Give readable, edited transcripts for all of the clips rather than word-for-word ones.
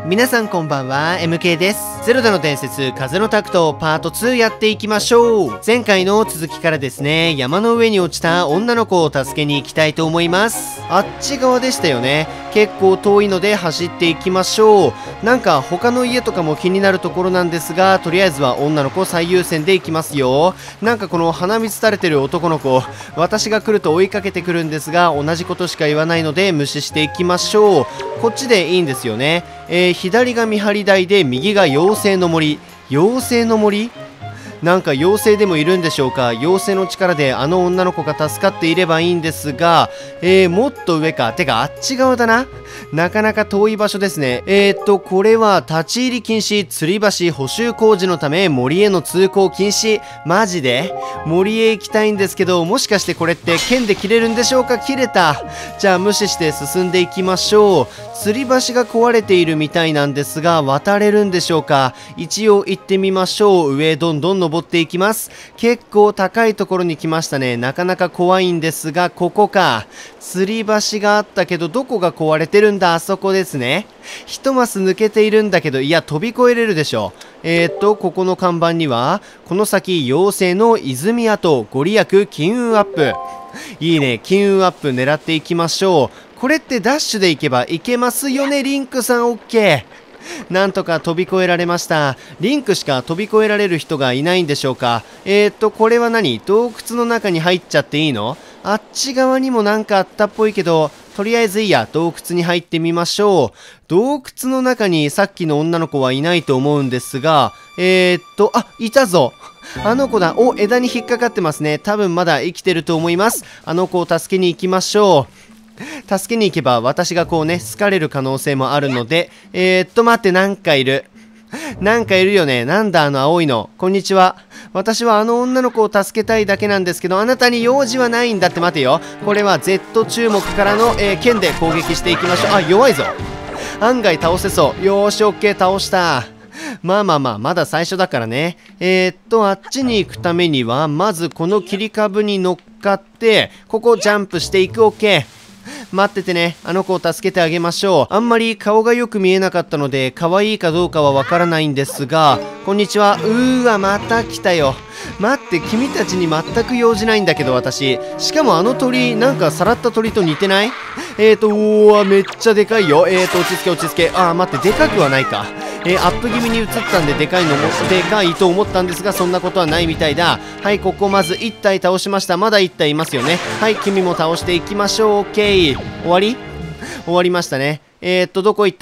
皆さんこんばんは、MK です。ゼルダの伝説風のタクトパート2やっていきましょう。前回の続きからですね、山の上に落ちた女の子を助けに行きたいと思います。あっち側でしたよね。結構遠いので走っていきましょう。なんか他の家とかも気になるところなんですが、とりあえずは女の子最優先でいきますよ。なんかこの鼻水垂れてる男の子、私が来ると追いかけてくるんですが、同じことしか言わないので無視していきましょう。こっちでいいんですよね。左が見張り台で右が妖精の森。妖精の森？なんか妖精でもいるんでしょうか。妖精の力であの女の子が助かっていればいいんですが、もっと上か。てかあっち側だな。なかなか遠い場所ですね。これは立ち入り禁止、吊り橋補修工事のため森への通行禁止。マジで森へ行きたいんですけど、もしかしてこれって剣で切れるんでしょうか。切れた。じゃあ無視して進んでいきましょう。吊り橋が壊れているみたいなんですが、渡れるんでしょうか。一応行ってみましょう。上どんどん登っていきます。結構高いところに来ましたね。なかなか怖いんですが、ここか。吊り橋があったけど、どこが壊れてるんだ。あそこですね。一マス抜けているんだけど、いや飛び越えれるでしょ。ここの看板にはこの先妖精の泉跡、ご利益金運アップ。いいね、金運アップ狙っていきましょう。これってダッシュで行けば行けますよね。リンクさん OK。なんとか飛び越えられました。リンクしか飛び越えられる人がいないんでしょうか。これは何？洞窟の中に入っちゃっていいの？あっち側にもなんかあったっぽいけど、とりあえずいいや、洞窟に入ってみましょう。洞窟の中にさっきの女の子はいないと思うんですが、いたぞ。あの子だ。お、枝に引っかかってますね。多分まだ生きてると思います。あの子を助けに行きましょう。助けに行けば私がこうね、好かれる可能性もあるので、待って、なんかいる。なんかいるよね。なんだあの青いの。こんにちは。私はあの女の子を助けたいだけなんですけど、あなたに用事はないんだって。待てよ。これは Z 注目からの、剣で攻撃していきましょう。あ、弱いぞ。案外倒せそう。よーし、オッケー、倒した。まだ最初だからね。あっちに行くためには、まずこの切り株に乗っかって、ここをジャンプしていく。オッケー。待っててね。あの子を助けてあげましょう。あんまり顔がよく見えなかったので、可愛いかどうかはわからないんですが、こんにちは。また来たよ。待って、君たちに全く用事ないんだけど、私。しかもあの鳥、なんかさらった鳥と似てない？めっちゃでかいよ。落ち着け落ち着け。待って、でかくはないか。アップ気味に映ったんででかいと思ったんですが、そんなことはないみたいだ。はい、ここまず1体倒しました。まだ1体いますよね。はい、君も倒していきましょう。OK。終わりましたね。どこ行った？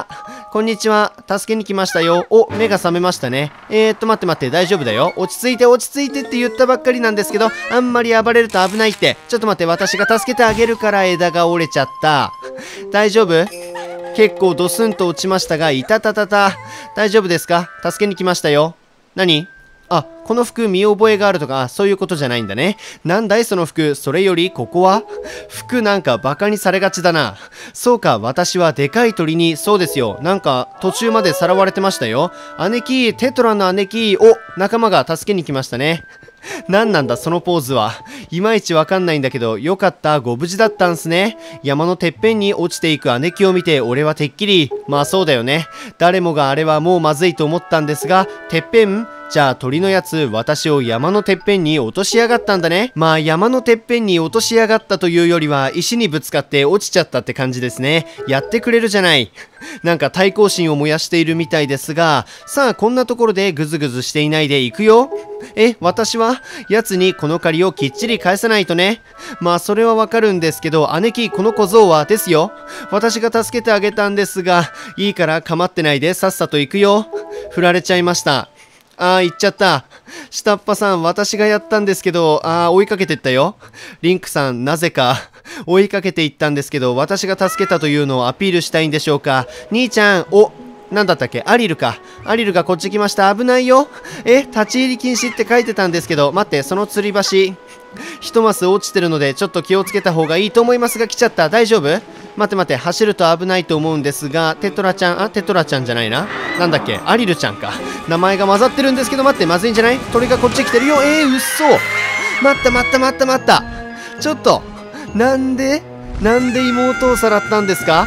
こんにちは。助けに来ましたよ。お、目が覚めましたね。待って、大丈夫だよ。落ち着いてって言ったばっかりなんですけど、あんまり暴れると危ないって。ちょっと待って、私が助けてあげるから枝が折れちゃった。大丈夫？結構ドスンと落ちましたが、いたたたた。大丈夫ですか？助けに来ましたよ。何？この服見覚えがあるとか、そういうことじゃないんだね。なんだいその服。それよりここは？服なんかバカにされがちだな。そうか、私はでかい鳥に。そうですよ。なんか途中までさらわれてましたよ。姉貴、テトラの姉貴。お、仲間が助けに来ましたね。何なんだそのポーズは。いまいちわかんないんだけど、よかった、ご無事だったんすね。山のてっぺんに落ちていく姉貴を見て、俺はてっきり、まあそうだよね。誰もがあれはもうまずいと思ったんですが、てっぺん？じゃあ鳥のやつ、私を山のてっぺんに落としやがったんだね。まあ山のてっぺんに落としやがったというよりは、石にぶつかって落ちちゃったって感じですね。やってくれるじゃない。なんか対抗心を燃やしているみたいですが、さあこんなところでグズグズしていないで行くよ。私は奴にこの借りをきっちり返さないとね。まあそれはわかるんですけど、姉貴この小僧はですよ。私が助けてあげたんですが、いいから構ってないでさっさと行くよ。振られちゃいました。行っちゃった。下っ端さん、私がやったんですけど、追いかけてったよ。リンクさん、なぜか追いかけていったんですけど、私が助けたというのをアピールしたいんでしょうか。兄ちゃん、なんだったっけ？アリルか。アリルがこっち来ました。危ないよ。立ち入り禁止って書いてたんですけど、待って、その吊り橋、一マス落ちてるので、ちょっと気をつけた方がいいと思いますが、来ちゃった。大丈夫？待って、走ると危ないと思うんですが、テトラちゃんじゃないな。なんだっけ？アリルちゃんか。名前が混ざってるんですけど、待って、まずいんじゃない？鳥がこっち来てるよ。うっそ。待った。ちょっと、なんで妹をさらったんですか？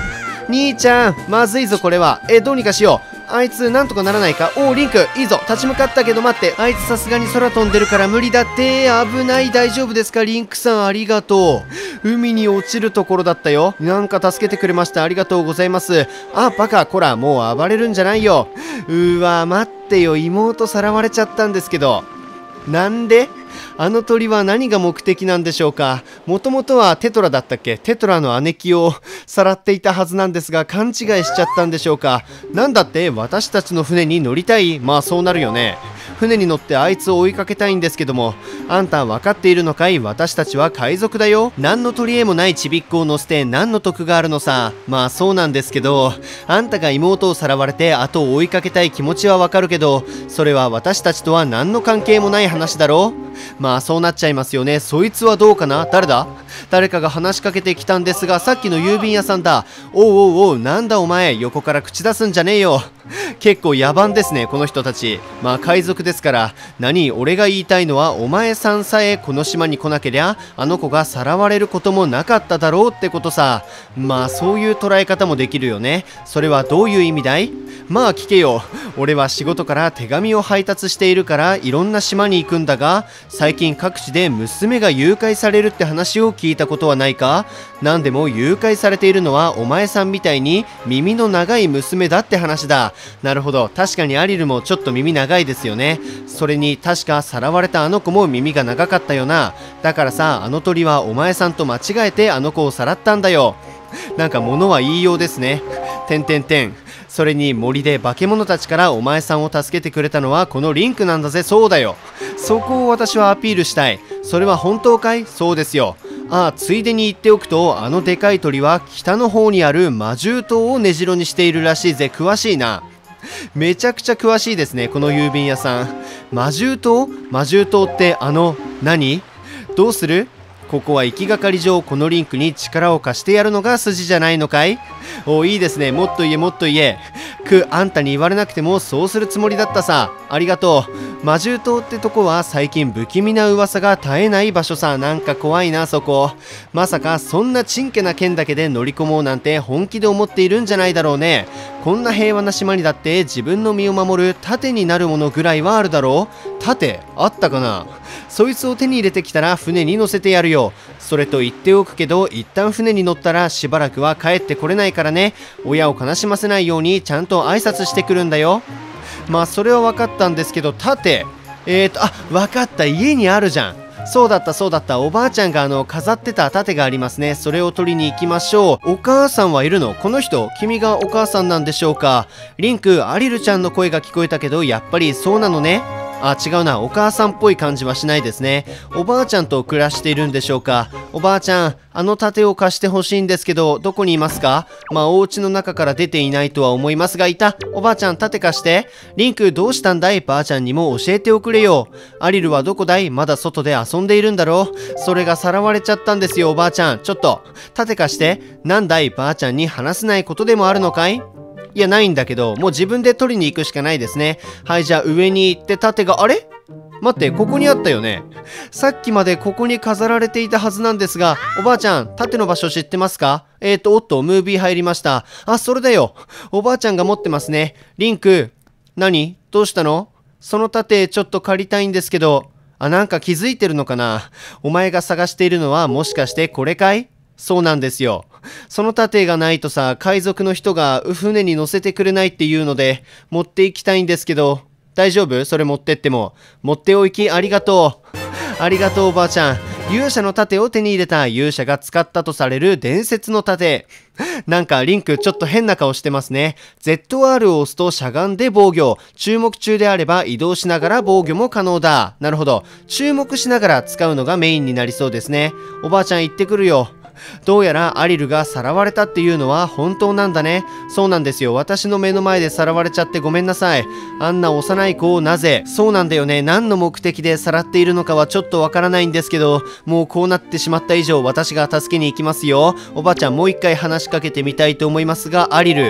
兄ちゃん、まずいぞこれは。どうにかしよう。あいつなんとかならないか。おお、リンクいいぞ。立ち向かったけど待って、あいつさすがに空飛んでるから無理だって。危ない。大丈夫ですか？リンクさんありがとう。海に落ちるところだったよ。なんか助けてくれました。ありがとうございます。あ、バカ、こらもう暴れるんじゃないよ。待ってよ、妹さらわれちゃったんですけど。なんで？あの鳥は何が目的なんでしょうか。もともとはテトラだったっけ？テトラの姉貴をさらっていたはずなんですが、勘違いしちゃったんでしょうか。なんだって？私たちの船に乗りたい？まあそうなるよね。船に乗ってあいつを追いかけたいんですけども、あんた分かっているのかい？私たちは海賊だよ。何の取り柄もないちびっこを乗せて何の得があるのさ。まあそうなんですけど、あんたが妹をさらわれて後を追いかけたい気持ちはわかるけど、それは私たちとは何の関係もない話だろう。まあそうなっちゃいますよね。そいつはどうかな？誰だ？誰かが話しかけてきたんですが、さっきの郵便屋さんだ。おう、なんだお前、横から口出すんじゃねえよ。結構野蛮ですね、この人たち。まあ海賊ですから。俺が言いたいのは、お前さんさえこの島に来なけりゃ、あの子がさらわれることもなかっただろうってことさ。まあそういう捉え方もできるよね。それはどういう意味だい？まあ聞けよ。俺は仕事から手紙を配達しているからいろんな島に行くんだが、最近各地で娘が誘拐されるって話を聞いたことはないか？なんでも誘拐されているのはお前さんみたいに耳の長い娘だって話だ。なるほど。確かにアリルもちょっと耳長いですよね。それに確かさらわれたあの子も耳が長かったよな。だからさ、あの鳥はお前さんと間違えてあの子をさらったんだよ。なんか物は言いようですね。それに森で化け物たちからお前さんを助けてくれたのはこのリンクなんだぜ。そうだよ。そこを私はアピールしたい。それは本当かい？そうですよ。ああ、ついでに言っておくと、あのでかい鳥は北の方にある魔獣島を根城にしているらしいぜ。詳しいな。めちゃくちゃ詳しいですね、この郵便屋さん。魔獣島って何？どうする？ここは行きがかり上このリンクに力を貸してやるのが筋じゃないのかい？お、いいですね。もっと言え。あんたに言われなくてもそうするつもりだったさ。ありがとう。魔獣島ってとこは最近不気味な噂が絶えない場所さ。なんか怖いなそこ。まさかそんなちんけな剣だけで乗り込もうなんて本気で思っているんじゃないだろうね。こんな平和な島にだって自分の身を守る盾になるものぐらいはあるだろう。盾あったかな？そいつを手に入れてきたら船に乗せてやるよ。それと言っておくけど、一旦船に乗ったらしばらくは帰ってこれないからね。親を悲しませないようにちゃんと挨拶してくるんだよ。まあそれは分かったんですけど、盾分かった。家にあるじゃん。そうだった。おばあちゃんが飾ってた盾がありますね。それを取りに行きましょう。お母さんはいるの？この人、君がお母さんなんでしょうか？リンク、アリルちゃんの声が聞こえたけど、やっぱりそうなのね。あ、違うな。お母さんっぽい感じはしないですね。おばあちゃんと暮らしているんでしょうか？おばあちゃん、あの盾を貸してほしいんですけど、どこにいますか？まあ、お家の中から出ていないとは思いますが、いた。おばあちゃん、盾貸して。リンク、どうしたんだい？ばあちゃんにも教えておくれよ。アリルはどこだい？まだ外で遊んでいるんだろう？それがさらわれちゃったんですよ、おばあちゃん。ちょっと、盾貸して。なんだい？ばあちゃんに話せないことでもあるのかい？いや、ないんだけど、もう自分で取りに行くしかないですね。はい、じゃあ上に行って盾が、あれ？待って、ここにあったよね。さっきまでここに飾られていたはずなんですが、おばあちゃん、盾の場所知ってますか？ムービー入りました。あ、それだよ。おばあちゃんが持ってますね。リンク、何？どうしたの？その盾ちょっと借りたいんですけど。なんか気づいてるのかな？お前が探しているのはもしかしてこれかい？そうなんですよ。その盾がないとさ、海賊の人が船に乗せてくれないっていうので、持って行きたいんですけど、大丈夫？それ持ってっても。持っておきありがとう。ありがとうおばあちゃん。勇者の盾を手に入れた。勇者が使ったとされる伝説の盾。なんかリンクちょっと変な顔してますね。ZR を押すとしゃがんで防御。注目中であれば移動しながら防御も可能だ。なるほど。注目しながら使うのがメインになりそうですね。おばあちゃん行ってくるよ。どうやらアリルがさらわれたっていうのは本当なんだね。そうなんですよ。私の目の前でさらわれちゃってごめんなさい。あんな幼い子をなぜ？そうなんだよね。何の目的でさらっているのかはちょっとわからないんですけど、もうこうなってしまった以上私が助けに行きますよ。おばあちゃんもう一回話しかけてみたいと思いますが、アリル。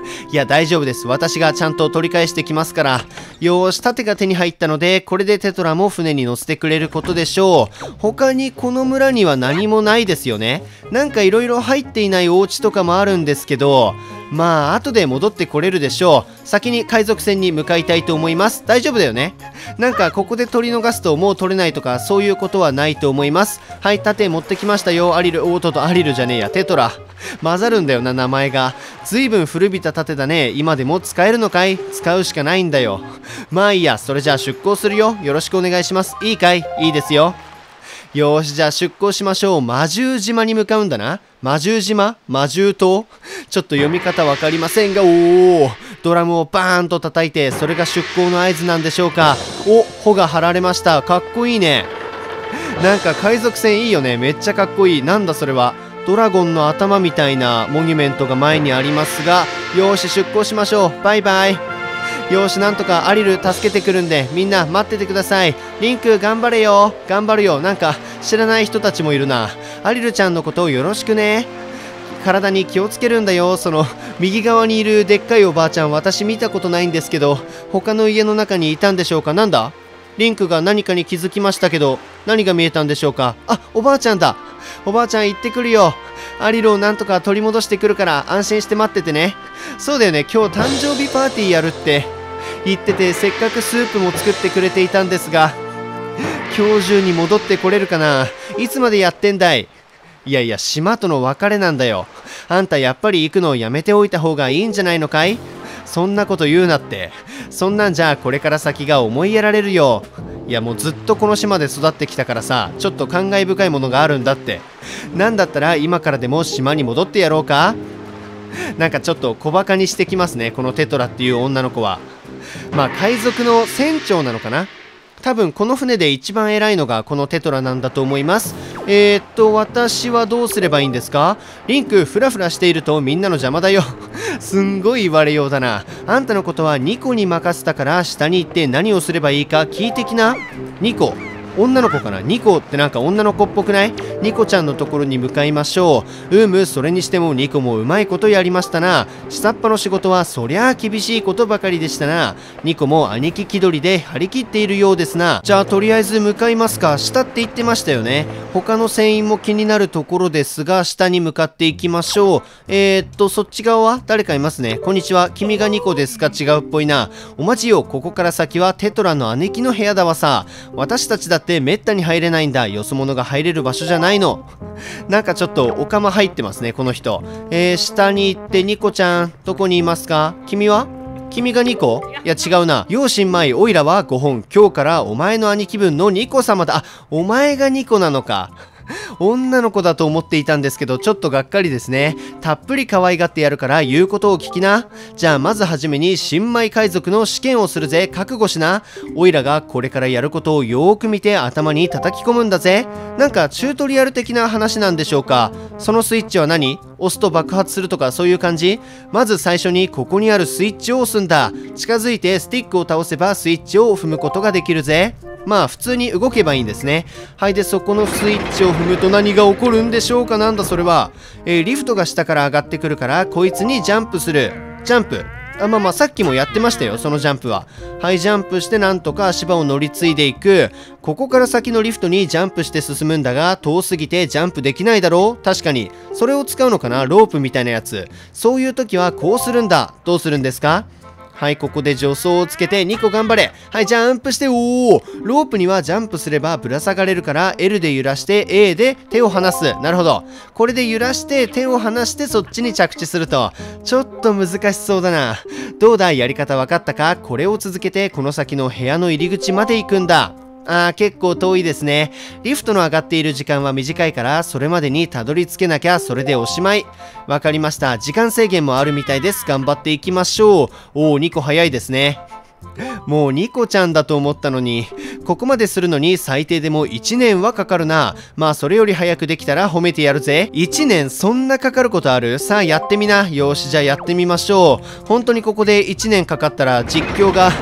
いや、大丈夫です。私がちゃんと取り返してきますから。よーし、盾が手に入ったので、これでテトラも船に乗せてくれることでしょう。他にこの村には何もないですよね。なんか色々入っていないお家とかもあるんですけど、まあ、後で戻ってこれるでしょう。先に海賊船に向かいたいと思います。大丈夫だよね。なんか、ここで取り逃すともう取れないとか、そういうことはないと思います。はい、盾持ってきましたよ。アリル、アリルじゃねえや、テトラ。混ざるんだよな、名前が。ずいぶん古びた盾だね。今でも使えるのかい？使うしかないんだよ。まあいいや、それじゃあ出港するよ。よろしくお願いします。いいかい？いいですよ。よーし、じゃあ出港しましょう。魔獣島に向かうんだな。魔獣島？魔獣島？ちょっと読み方わかりませんが、おー、ドラムをバーンと叩いて、それが出港の合図なんでしょうか。お、帆が張られました。かっこいいね。なんか海賊船いいよね。めっちゃかっこいい。なんだそれは。ドラゴンの頭みたいなモニュメントが前にありますが、よーし、出港しましょう。バイバイ。よーし、なんとかアリル助けてくるんで、みんな待っててください。リンク頑張れよ。頑張るよ。なんか知らない人たちもいるな。アリルちゃんのことをよろしくね。体に気をつけるんだよ。その右側にいるでっかいおばあちゃん、私見たことないんですけど、他の家の中にいたんでしょうか。なんだ？リンクが何かに気づきましたけど、何が見えたんでしょうか。あ、おばあちゃんだ。おばあちゃん行ってくるよ。アリルをなんとか取り戻してくるから安心して待っててね。そうだよね、今日誕生日パーティーやるって言ってて、せっかくスープも作ってくれていたんですが、今日中に戻ってこれるかな。いつまでやってんだい。いやいや、島との別れなんだよ。あんたやっぱり行くのをやめておいた方がいいんじゃないのかい。そんなこと言うなって。そんなんじゃあこれから先が思いやられるよ。いやもうずっとこの島で育ってきたからさ、ちょっと感慨深いものがあるんだって。なんだったら今からでも島に戻ってやろうか。なんかちょっと小バカにしてきますね、このテトラっていう女の子は。まあ海賊の船長なのかな。多分この船で一番偉いのがこのテトラなんだと思います。私はどうすればいいんですか？リンク、フラフラしているとみんなの邪魔だよ。すんごい言われようだな。あんたのことはニコに任せたから下に行って何をすればいいか聞いてきな。ニコ。女の子かな。ニコってなんか女の子っぽくない？ニコちゃんのところに向かいましょう。それにしてもニコもうまいことやりましたな。下っ端の仕事はそりゃあ厳しいことばかりでしたな。ニコも兄貴気取りで張り切っているようですな。じゃあとりあえず向かいますか。下って言ってましたよね。他の船員も気になるところですが、下に向かっていきましょう。そっち側は誰かいますね。こんにちは。君がニコですか？違うっぽいな。お待ちよ。ここから先はテトラの姉貴の部屋だわさ。私たちだってめったに入れないんだ。よそ者が入れる場所じゃないの。なんかちょっとお釜入ってますね、この人。下に行って、ニコちゃんどこにいますか？君は？君がニコ？いや違うな。両親前オイラは5本。今日からお前の兄貴分のニコ様だ。あ、お前がニコなのか。女の子だと思っていたんですけど、ちょっとがっかりですね。たっぷり可愛がってやるから言うことを聞きな。じゃあまずはじめに新米海賊の試験をするぜ。覚悟しな。オイラがこれからやることをよーく見て頭に叩き込むんだぜ。なんかチュートリアル的な話なんでしょうか。そのスイッチは何？押すと爆発するとかそういう感じ？まず最初にここにあるスイッチを押すんだ。近づいてスティックを倒せばスイッチを踏むことができるぜ。まあ普通に動けばいいんですね。はい、でそこのスイッチを踏むと何が起こるんでしょうか。なんだそれは。リフトが下から上がってくるからこいつにジャンプする。ジャンプ。まあさっきもやってましたよ、そのジャンプは。はい、ジャンプしてなんとか足場を乗り継いでいく。ここから先のリフトにジャンプして進むんだが、遠すぎてジャンプできないだろう。確かにそれを使うのかな、ロープみたいなやつ。そういう時はこうするんだ。どうするんですか？はい、ここで助走をつけて2個頑張れ。はい、ジャンプして、おお、ロープにはジャンプすればぶら下がれるから L で揺らして A で手を離す。なるほど。これで揺らして手を離してそっちに着地するとちょっと難しそうだな。どうだ、やり方わかったか？これを続けてこの先の部屋の入り口まで行くんだ。結構遠いですね。リフトの上がっている時間は短いからそれまでにたどり着けなきゃそれでおしまい。わかりました。時間制限もあるみたいです。頑張っていきましょう。おお、2個早いですね。もうニコちゃんだと思ったのに、ここまでするのに最低でも1年はかかるな。まあそれより早くできたら褒めてやるぜ。1年そんなかかることある？さあやってみな。よし、じゃあやってみましょう。本当にここで1年かかったら実況が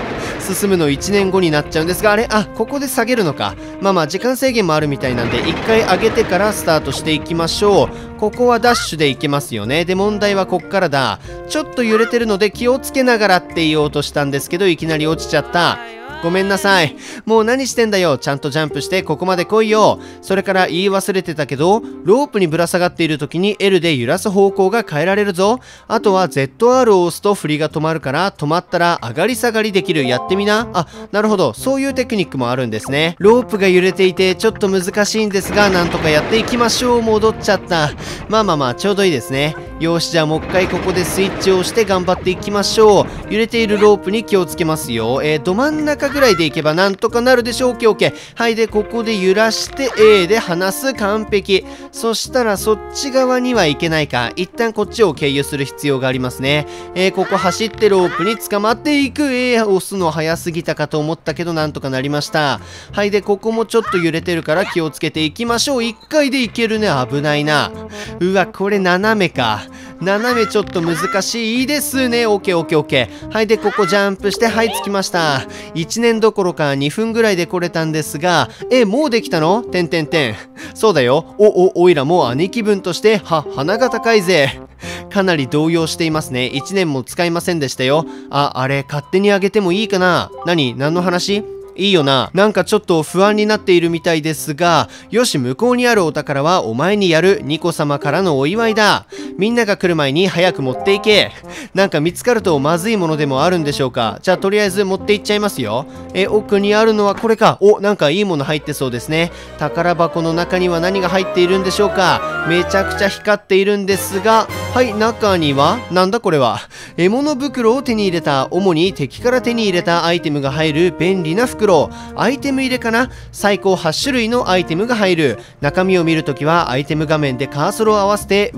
進むの1年後になっちゃうんですが、あれ、ここで下げるのか。まあまあ時間制限もあるみたいなんで、1回上げてからスタートしていきましょう。ここはダッシュでいけますよね。で、問題はこっからだ。ちょっと揺れてるので気をつけながらって言おうとしたんですけど、いきなり落ちちゃった。ごめんなさい。もう何してんだよ。ちゃんとジャンプしてここまで来いよ。それから言い忘れてたけど、ロープにぶら下がっている時に L で揺らす方向が変えられるぞ。あとは ZR を押すと振りが止まるから、止まったら上がり下がりできる。やってみな。なるほど。そういうテクニックもあるんですね。ロープが揺れていてちょっと難しいんですが、なんとかやっていきましょう。戻っちゃった。まあまあまあ、ちょうどいいですね。よし、じゃあもう一回ここでスイッチを押して頑張っていきましょう。揺れているロープに気をつけますよ。ど真ん中ぐらいでいけばなんとかなるでしょう。OK。はい、で、ここで揺らして A で離す。完璧。そしたらそっち側にはいけないか。一旦こっちを経由する必要がありますね。ここ走ってロープに捕まっていく。押すの早すぎたかと思ったけどなんとかなりました。はい、で、ここもちょっと揺れてるから気をつけていきましょう。1回でいけるね。危ないな。うわ、これ斜めか。斜めちょっと難しいですね。オッケーオッケーオッケー。はい、で、ここジャンプして、はい、着きました。1年どころか2分ぐらいで来れたんですが、もうできたの？てんてんてん。そうだよ。おいらも兄貴分として、鼻が高いぜ。かなり動揺していますね。1年も使いませんでしたよ。あれ、勝手にあげてもいいかな？何の話？いいよな。なんかちょっと不安になっているみたいですが、よし、向こうにあるお宝はお前にやる。ニコ様からのお祝いだ。みんなが来る前に早く持っていけ。なんか見つかるとまずいものでもあるんでしょうか。じゃあとりあえず持っていっちゃいますよ。奥にあるのはこれか。なんかいいもの入ってそうですね。宝箱の中には何が入っているんでしょうか。めちゃくちゃ光っているんですが、はい、中には、なんだこれは。獲物袋を手に入れた。主に敵から手に入れたアイテムが入る便利な袋。アイテム入れかな。最高8種類のアイテムが入る。中身を見るときはアイテム画面でカーソルを合わせて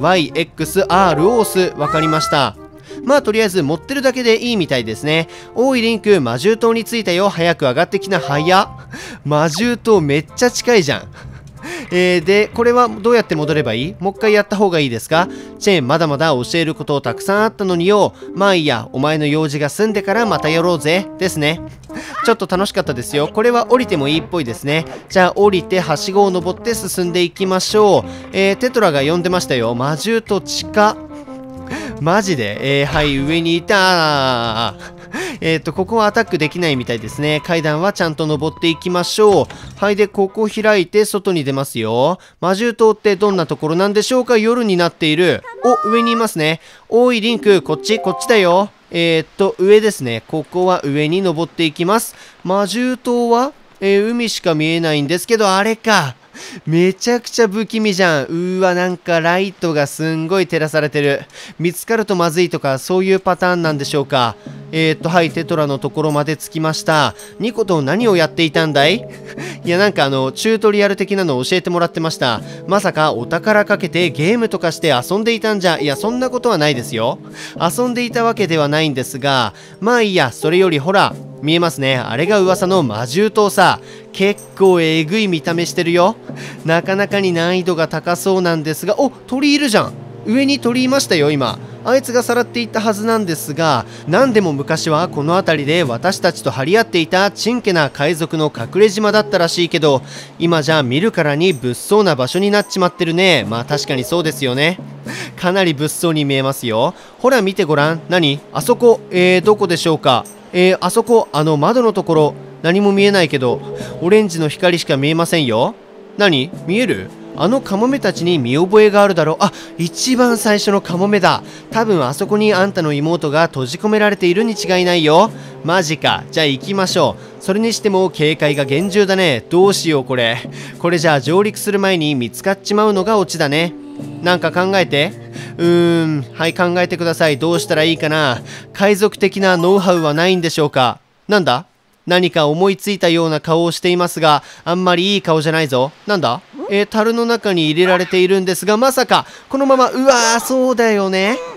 YXR を押す。わかりました。まあとりあえず持ってるだけでいいみたいですね。おいリンク、魔獣島に着いたよ。早く上がってきな。早っ。魔獣島めっちゃ近いじゃん。で、これはどうやって戻ればいい？もう一回やった方がいいですか？チェーン、まだまだ教えることたくさんあったのによ。まあいいや、お前の用事が済んでからまたやろうぜ。ですね。ちょっと楽しかったですよ。これは降りてもいいっぽいですね。じゃあ降りてはしごを登って進んでいきましょう。テトラが呼んでましたよ。魔獣と地下。マジではい、上にいた。ここはアタックできないみたいですね。階段はちゃんと登っていきましょう。はい、で、ここ開いて外に出ますよ。魔獣島ってどんなところなんでしょうか？夜になっている。上にいますね。おい、リンク、こっちだよ。上ですね。ここは上に登っていきます。魔獣島は、海しか見えないんですけど、あれか。めちゃくちゃ不気味じゃん。なんかライトがすんごい照らされてる。見つかるとまずいとか、そういうパターンなんでしょうか。はい、テトラのところまで着きました。ニコと何をやっていたんだい？いや、なんかチュートリアル的なのを教えてもらってました。まさかお宝かけてゲームとかして遊んでいたんじゃ。いや、そんなことはないですよ。遊んでいたわけではないんですが、まあいいや、それよりほら、見えますね。あれが噂の魔獣島さ。結構えぐい見た目してるよ。なかなかに難易度が高そうなんですが、鳥いるじゃん。上に鳥いましたよ、今。あいつがさらっていったはずなんですが、何でも昔はこの辺りで私たちと張り合っていたちんけな海賊の隠れ島だったらしいけど、今じゃ見るからに物騒な場所になっちまってるね。まあ確かにそうですよね。かなり物騒に見えますよ。ほら見てごらん。何？あそこ、どこでしょうか。あそこ、窓のところ、何も見えないけど、オレンジの光しか見えませんよ。何？見える？カモメたちに見覚えがあるだろう。一番最初のカモメだ。多分あそこにあんたの妹が閉じ込められているに違いないよ。マジか。じゃあ行きましょう。それにしても警戒が厳重だね。どうしようこれ。これじゃあ上陸する前に見つかっちまうのがオチだね。なんか考えて。はい、考えてください。どうしたらいいかな。海賊的なノウハウはないんでしょうか。なんだ？何か思いついたような顔をしていますが、あんまりいい顔じゃないぞ。なんだ？樽の中に入れられているんですが、まさか、このまま、そうだよね。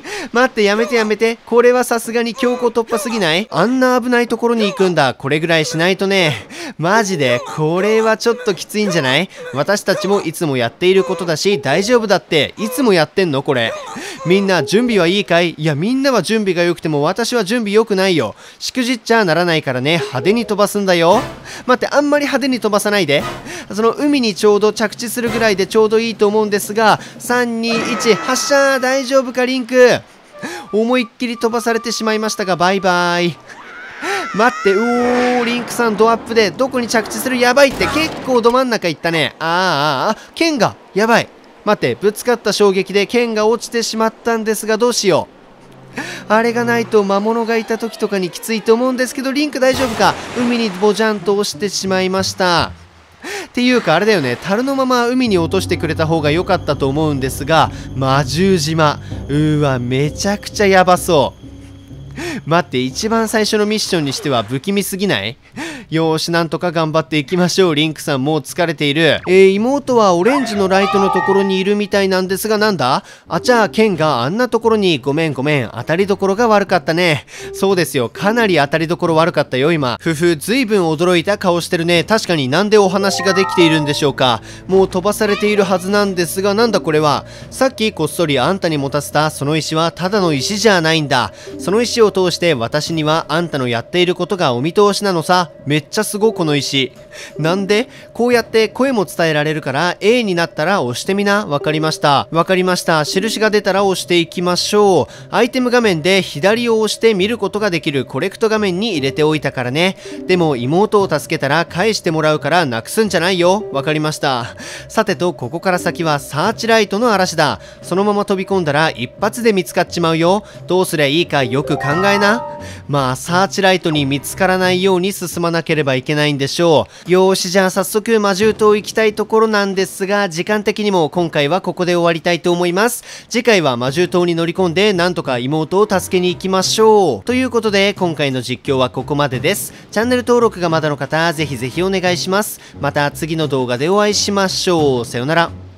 待って、やめてやめて。これはさすがに強行突破すぎない？あんな危ないところに行くんだ。これぐらいしないとね。マジで、これはちょっときついんじゃない？私たちもいつもやっていることだし、大丈夫だって。いつもやってんのこれ。みんな準備はいいかい？いや、みんなは準備が良くても私は準備良くないよ。しくじっちゃならないからね。派手に飛ばすんだよ。待って、あんまり派手に飛ばさないで。その海にちょうど着地するぐらいでちょうどいいと思うんですが、3、2、1、発射！大丈夫か、リンク？思いっきり飛ばされてしまいましたが、バイバイ。待って、リンクさんドアップでどこに着地する？やばいって、結構ど真ん中行ったね。剣がやばい。待って、ぶつかった衝撃で剣が落ちてしまったんですが、どうしよう。あれがないと魔物がいた時とかにきついと思うんですけど、リンク大丈夫か？海にボジャンと落ちてしまいました。っていうかあれだよね、樽のまま海に落としてくれた方が良かったと思うんですが、魔獣島、めちゃくちゃやばそう。待って、一番最初のミッションにしては不気味すぎない？よーし、なんとか頑張っていきましょう。リンクさんもう疲れている。妹はオレンジのライトのところにいるみたいなんですが、なんだ？じゃあケンがあんなところに。ごめん、当たりどころが悪かったね。そうですよ、かなり当たりどころ悪かったよ今。ずいぶん驚いた顔してるね。確かに、なんでお話ができているんでしょうか。もう飛ばされているはずなんですが、なんだこれは。さっきこっそりあんたに持たせたその石はただの石じゃないんだ。その石を通して私にはあんたのやっていることがお見通しなのさ。めっちゃすごこの石。なんで？こうやって声も伝えられるから A になったら押してみな。わかりました。わかりました。印が出たら押していきましょう。アイテム画面で左を押して見ることができるコレクト画面に入れておいたからね。でも妹を助けたら返してもらうからなくすんじゃないよ。わかりました。さてと、ここから先はサーチライトの嵐だ。そのまま飛び込んだら一発で見つかっちまうよ。どうすりゃいいかよく考えな。まあサーチライトに見つからないように進まなければいけないんでしょう。よーし、じゃあ早速魔獣島行きたいところなんですが、時間的にも今回はここで終わりたいと思います。次回は魔獣島に乗り込んでなんとか妹を助けに行きましょう。ということで今回の実況はここまでです。チャンネル登録がまだの方、ぜひぜひお願いします。また次の動画でお会いしましょう。さようなら。